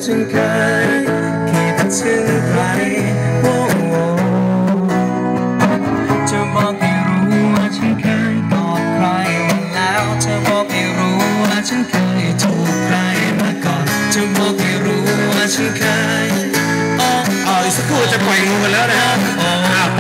ฉันเคยคิดถึงใครจะบอกให้รู้ว่าฉันเคยกอดใครมาแล้วจะบอกให้รู้ว่าฉันเคยถูกใครมาก่อนจะบอกให้รู้ว่าฉันเคยอีกสักครู่จะปล่อยงูกันแล้วนะครับ